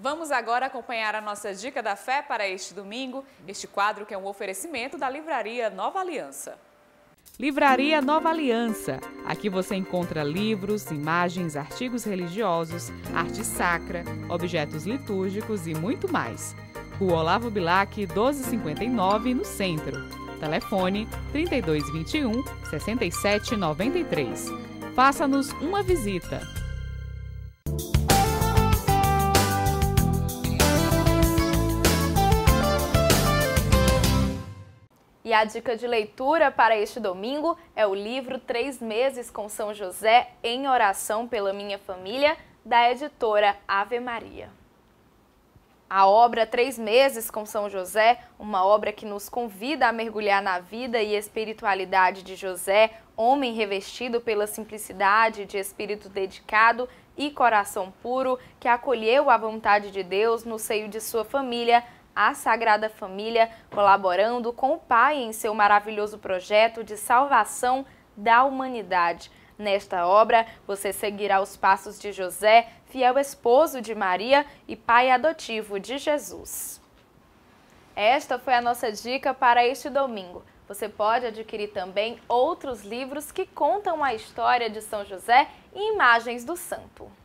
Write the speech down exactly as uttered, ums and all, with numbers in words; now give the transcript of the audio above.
Vamos agora acompanhar a nossa Dica da Fé para este domingo, este quadro que é um oferecimento da Livraria Nova Aliança. Livraria Nova Aliança. Aqui você encontra livros, imagens, artigos religiosos, arte sacra, objetos litúrgicos e muito mais. Rua Olavo Bilac, doze cinquenta e nove, no centro. Telefone trinta e dois vinte e um, sessenta e sete noventa e três. Faça-nos uma visita. E a dica de leitura para este domingo é o livro Três Meses com São José em Oração pela Minha Família, da editora Ave Maria. A obra Três Meses com São José, uma obra que nos convida a mergulhar na vida e espiritualidade de José, homem revestido pela simplicidade de espírito dedicado e coração puro, que acolheu a vontade de Deus no seio de sua família, a Sagrada Família, colaborando com o Pai em seu maravilhoso projeto de salvação da humanidade. Nesta obra, você seguirá os passos de José, fiel esposo de Maria e pai adotivo de Jesus. Esta foi a nossa dica para este domingo. Você pode adquirir também outros livros que contam a história de São José e imagens do santo.